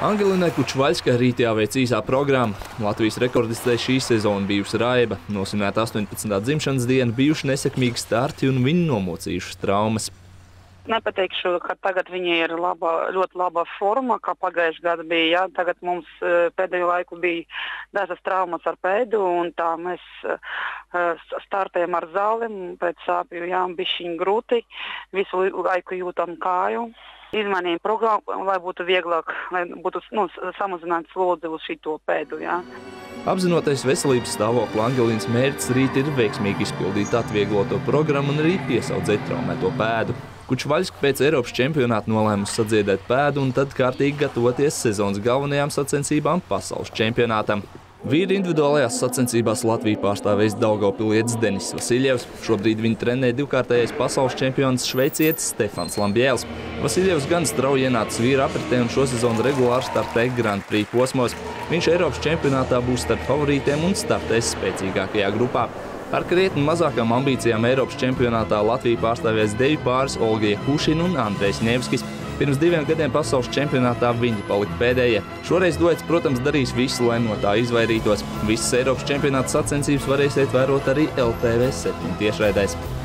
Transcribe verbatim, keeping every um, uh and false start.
Angelinai Kučvaļskai rīt jāveic īsā programma. Latvijas rekordistē šī sezona bijusi Raiba. Nosvinēta astoņpadsmitā dzimšanas diena, bijuši nesekmīgi starti un viņu nomocījušas traumas. Nepateikšu, ka tagad viņa ir laba, ļoti laba forma, kā pagājušajā gadā bija. Jā. Tagad mums pēdējo laiku bija dažas traumas ar pēdu, un tā mēs startējam ar zāli, pēc sāpju, jā, bišķiņ grūti, visu laiku jūtam kāju. Izmainījām programmu, lai būtu vieglāk, lai būtu nu, samazināts slodzi uz šito pēdu. Jā. Apzinoties veselības stāvokli, Angelīnas mērķis rīt ir veiksmīgi izpildīt atviegloto programmu un arī piesaudzēt traumēto pēdu. Kučvaļska pēc Eiropas čempionāta nolēmusi sadziedēt pēdu un tad kārtīgi gatavoties sezonas galvenajām sacensībām pasaules čempionātam. Vīri individuālajās sacensībās Latviju pārstāvējis daugavpilietis Denis Vasiljevs. Šobrīd viņu trenē divkārtējais pasaules čempions šveicietis Stefans Lambiels. Vasiljevs gan strauji ienācis vīra apritē un šosezon regulāri startē Grand Prix posmos. Viņš Eiropas čempionātā būs starp favorītiem un startēs spēcīgākajā grupā. Ar krietni mazākām ambīcijām Eiropas čempionātā Latviju pārstāvēs deju pāris Olga Jakušina un Andrejs Ņevskis. Pirms diviem gadiem pasaules čempionātā viņi palika pēdējie. Šoreiz duets, protams, darīs visu, lai no tā izvairītos. Visas Eiropas čempionāta sacensības varēsiet vērot arī L T V septiņi tiešraidēs.